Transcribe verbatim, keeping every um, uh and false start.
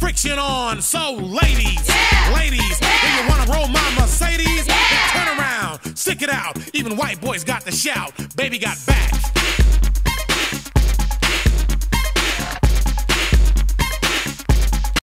friction on. So ladies, yeah. ladies, yeah. if you wanna roll my Mercedes, yeah. then turn around, stick it out. Even white boys got the shout. Baby got back,